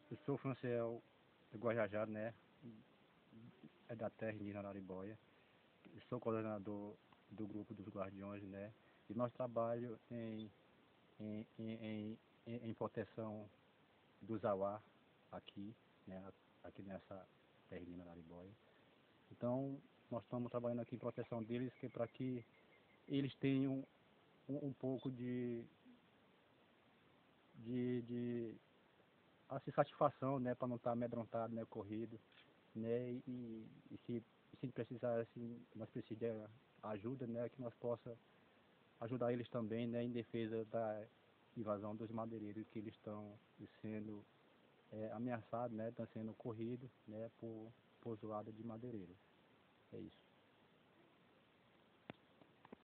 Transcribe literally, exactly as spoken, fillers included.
Eu sou Franciel Guajajá, né? É da terra indígena Araribóia. Eu sou coordenador do grupo dos Guardiões, né? E nós trabalhamos em, em, em, em, em proteção dos Auá aqui, né? Aqui nessa terra indígena Araribóia. Então, nós estamos trabalhando aqui em proteção deles, que é para que eles tenham um, um pouco de, de, de assim, satisfação, né, para não estar amedrontado, né, corrido, né, e, e se, se precisar, assim, nós precisamos de ajuda, né, que nós possa ajudar eles também, né, em defesa da invasão dos madeireiros, que eles estão sendo é, ameaçados, né, estão sendo corridos, né, por, por zoada de madeireiro. É isso.